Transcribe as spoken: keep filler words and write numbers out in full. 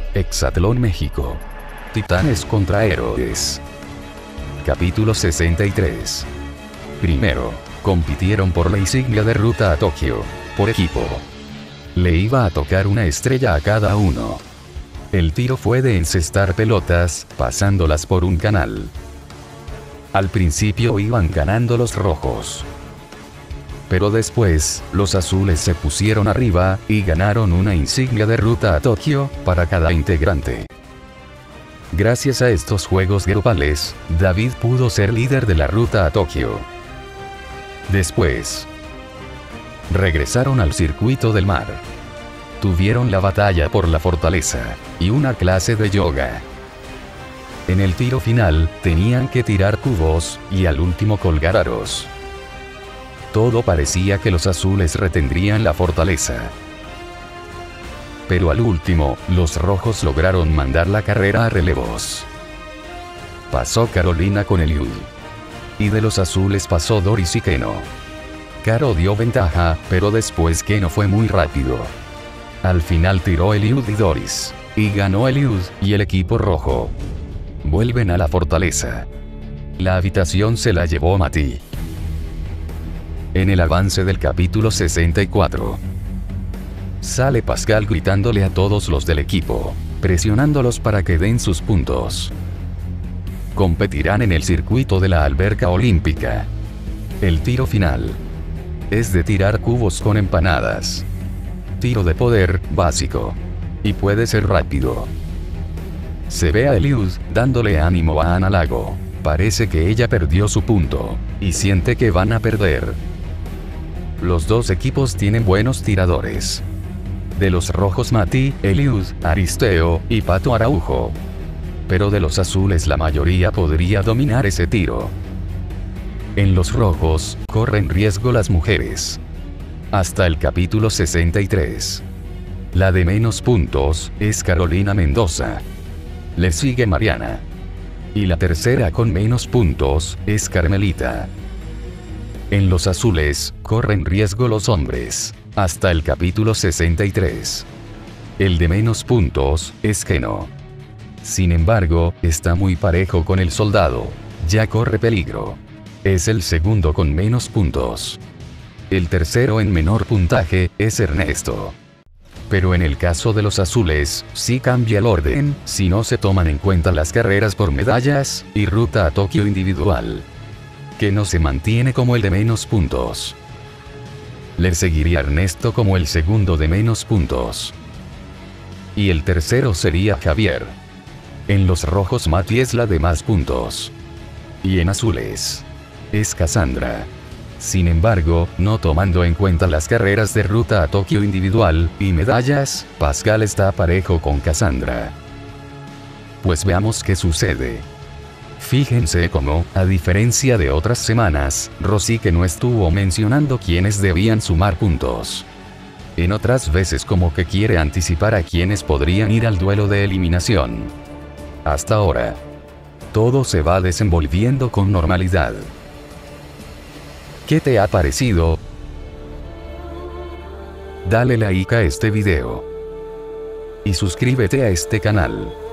Hexatlón México. Titanes contra héroes. Capítulo sesenta y tres. Primero, compitieron por la insignia de ruta a Tokio, por equipo. Le iba a tocar una estrella a cada uno. El tiro fue de encestar pelotas, pasándolas por un canal. Al principio iban ganando los rojos. Pero después, los azules se pusieron arriba, y ganaron una insignia de ruta a Tokio, para cada integrante. Gracias a estos juegos grupales, David pudo ser líder de la ruta a Tokio. Después, regresaron al circuito del mar. Tuvieron la batalla por la fortaleza, y una clase de yoga. En el tiro final, tenían que tirar cubos, y al último colgar aros. Todo parecía que los azules retendrían la fortaleza. Pero al último, los rojos lograron mandar la carrera a relevos. Pasó Carolina con Eliud. Y de los azules pasó Doris y Keno. Caro dio ventaja, pero después Keno fue muy rápido. Al final tiró Eliud y Doris. Y ganó Eliud, y el equipo rojo. Vuelven a la fortaleza. La habitación se la llevó Mati. En el avance del capítulo sesenta y cuatro. Sale Pascal gritándole a todos los del equipo, presionándolos para que den sus puntos. Competirán en el circuito de la alberca olímpica. El tiro final es de tirar cubos con empanadas. Tiro de poder, básico. Y puede ser rápido. Se ve a Eliud, dándole ánimo a Ana Lago. Parece que ella perdió su punto, y siente que van a perder. Los dos equipos tienen buenos tiradores. De los rojos Mati, Eliud, Aristeo, y Pato Araujo. Pero de los azules la mayoría podría dominar ese tiro. En los rojos, corren riesgo las mujeres. Hasta el capítulo sesenta y tres. La de menos puntos, es Carolina Mendoza. Le sigue Mariana. Y la tercera con menos puntos, es Carmelita. En los azules, corren riesgo los hombres. Hasta el capítulo sesenta y tres. El de menos puntos, es Keno. Sin embargo, está muy parejo con el soldado. Ya corre peligro. Es el segundo con menos puntos. El tercero en menor puntaje, es Ernesto. Pero en el caso de los azules, sí cambia el orden, si no se toman en cuenta las carreras por medallas, y ruta a Tokio individual. Keno se mantiene como el de menos puntos. Le seguiría Ernesto como el segundo de menos puntos. Y el tercero sería Javier. En los rojos Mati es la de más puntos. Y en azules es Cassandra. Sin embargo, no tomando en cuenta las carreras de ruta a Tokio individual, y medallas, Pascal está parejo con Cassandra. Pues veamos qué sucede. Fíjense cómo, a diferencia de otras semanas, Rosique no estuvo mencionando quiénes debían sumar puntos. En otras veces como que quiere anticipar a quienes podrían ir al duelo de eliminación. Hasta ahora, todo se va desenvolviendo con normalidad. ¿Qué te ha parecido? Dale like a este video. Y suscríbete a este canal.